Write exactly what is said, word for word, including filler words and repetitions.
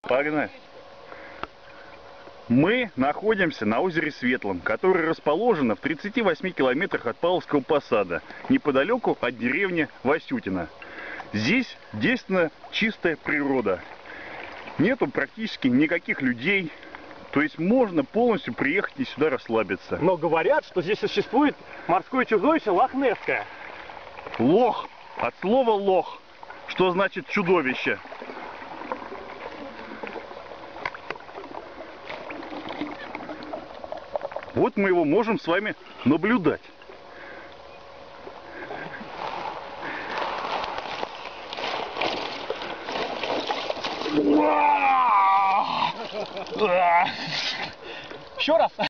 Погнали. Мы находимся на озере Светлом, которое расположено в тридцати восьми километрах от Павловского посада, неподалеку от деревни Васютино. Здесь действительно чистая природа. Нету практически никаких людей. То есть можно полностью приехать и сюда расслабиться. Но говорят, что здесь существует морское чудовище лохнесское. Лох. От слова лох. Что значит чудовище. Вот мы его можем с вами наблюдать. Еще раз.